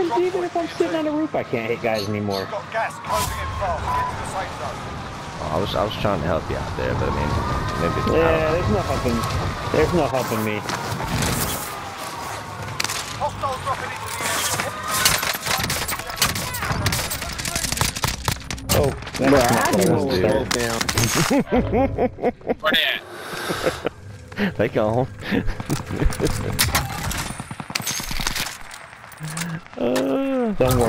even if I'm sitting on the roof, I can't hit guys anymore. Got gas closing in fast. Get to the safe zone. Oh, I was trying to help you out there, but I mean, maybe it's, Yeah, there's no helping. There's no helping me. Hostiles dropping into the area. Oh, that's not what I wanted to down. Where they at? They gone. Don't worry.